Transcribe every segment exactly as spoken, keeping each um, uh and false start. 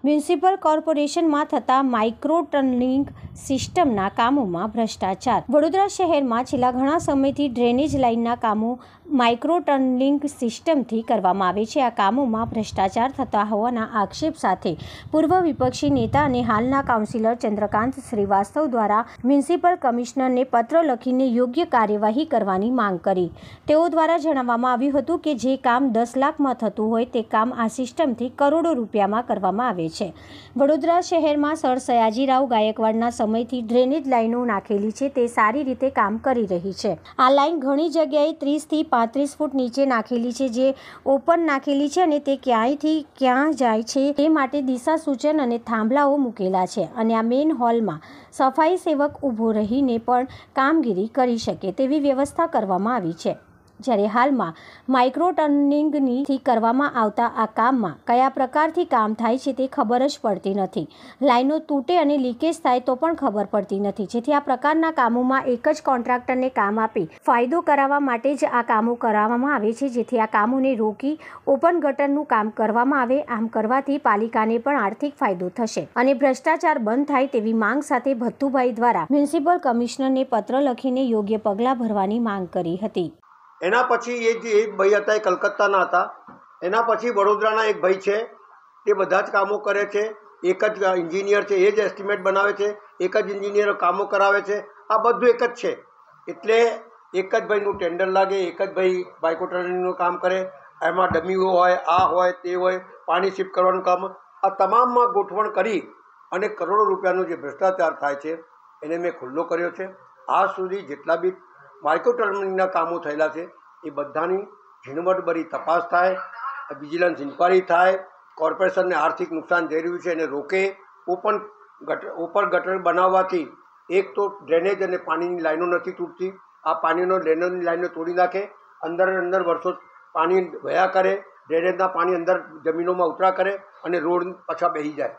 Municipal કોર્પોરેશનમાં થતા micro tunnelling સિસ્ટમના કામોમાં ભ્રષ્ટાચાર. વડોદરા શહેરમાં છેલ્લા ઘણા સમયથી ડ્રેનેજ લાઇનના કામો માઇક્રો ટનલિંગ સિસ્ટમથી કરવામાં આવે છે. આ કામોમાં ભ્રષ્ટાચાર થતા હોવાના આક્ષેપ સાથે પૂર્વ વિપક્ષી નેતા અને હાલના કાઉન્સિલર ચંદ્રકાંત શ્રીવાસ્તવ દ્વારા મ્યુનિસિપલ કમિશનરને પત્ર લખીને યોગ્ય કાર્યવાહી કરવાની માંગ કરી. તેઓ દ્વારા જણાવવામાં આવ્યું હતું કે જે કામ દસ લાખમાં થતું હોય તે કામ આ સિસ્ટમથી કરોડો રૂપિયામાં કરવામાં આવે છે. વડોદરા શહેરમાં સર સયાજીરાવ ગાયકવાડના સમયથી ડ્રેનેજ લાઈનો નાખેલી છે, તે સારી રીતે કામ કરી રહી છે. આ લાઈન ઘણી જગ્યાએ ત્રીસથી પાંત્રીસ ફૂટ નીચે નાખેલી છે, જે ઓપન નાખેલી છે અને તે ક્યાંયથી ક્યાં જાય છે તે માટે દિશા સૂચન અને થાંભલાઓ મૂકેલા છે. અને આ મેઇન હોલમાં સફાઈ સેવક ઊભો રહીને પણ કામગીરી કરી શકે તેવી વ્યવસ્થા કરવામાં આવી છે. જ્યારે હાલમાં માઇક્રો ટનલિંગથી કરવામાં આવતા આ કામમાં કયા પ્રકારથી કામ થાય છે તે ખબર જ પડતી નથી. લાઈનો તૂટે અને લીકેજ થાય તો પણ ખબર પડતી નથી. જેથી આ પ્રકારના કામોમાં એક જ કોન્ટ્રાક્ટરને કામ આપી ફાયદો કરાવવા માટે જ આ કામો કરાવવામાં આવે છે. જેથી આ કામોને રોકી ઓપન ગટરનું કામ કરવામાં આવે. આમ કરવાથી પાલિકાને પણ આર્થિક ફાયદો થશે અને ભ્રષ્ટાચાર બંધ થાય તેવી માંગ સાથે ભથ્થુભાઈ દ્વારા મ્યુનિસિપલ કમિશનરને પત્ર લખીને યોગ્ય પગલાં ભરવાની માંગ કરી હતી. એના પછી એ જે એક ભાઈ હતા એ કલકત્તાના હતા. એના પછી વડોદરાના એક ભાઈ છે, તે બધા જ કામો કરે છે. એક જ એન્જિનિયર છે, એ જ એસ્ટિમેટ બનાવે છે, એક જ એન્જિનિયર કામો કરાવે છે. આ બધું એક જ છે. એટલે એક જ ભાઈનું ટેન્ડર લાગે, એક જ ભાઈ બાયકોટરનું કામ કરે. એમાં ડમીઓ હોય, આ હોય, તે હોય, પાણી શિફ્ટ કરવાનું કામ. આ તમામમાં ગોઠવણ કરી અને કરોડો રૂપિયાનો જે ભ્રષ્ટાચાર થાય છે એને મેં ખુલ્લો કર્યો છે. આજ સુધી જેટલા બી માઇક્રો ટનલિંગના કામો થયેલા છે એ બધાની ઝીણવટભરી તપાસ થાય, વિજિલન્સ ઇન્કવાયરી થાય, કોર્પોરેશનને આર્થિક નુકસાન જઈ રહ્યું છે એને રોકે. ઓપન ગટર ઓપન ગટર બનાવવાથી એક તો ડ્રેનેજ અને પાણીની લાઈનો નથી તૂટતી. આ પાણીનો ડ્રેનેજની લાઈનો તોડી નાખે, અંદર અંદર વર્ષો પાણી વહ્યા કરે, ડ્રેનેજના પાણી અંદર જમીનોમાં ઉતરા કરે અને રોડ પાછા બેસી જાય.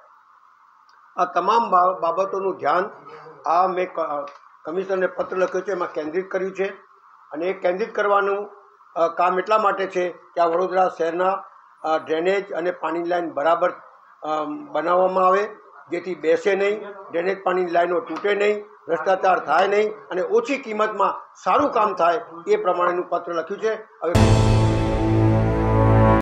આ તમામ બાબતોનું ધ્યાન આ મેં કમિશનરને પત્ર લખ્યો છે, એમાં કેન્દ્રિત કર્યું છે. અને એ કેન્દ્રિત કરવાનું કામ એટલા માટે છે કે આ વડોદરા શહેરના ડ્રેનેજ અને પાણીની લાઈન બરાબર બનાવવામાં આવે, જેથી બેસે નહીં, ડ્રેનેજ પાણીની લાઈનો તૂટે નહીં, ભ્રષ્ટાચાર થાય નહીં અને ઓછી કિંમતમાં સારું કામ થાય એ પ્રમાણેનું પત્ર લખ્યું છે. હવે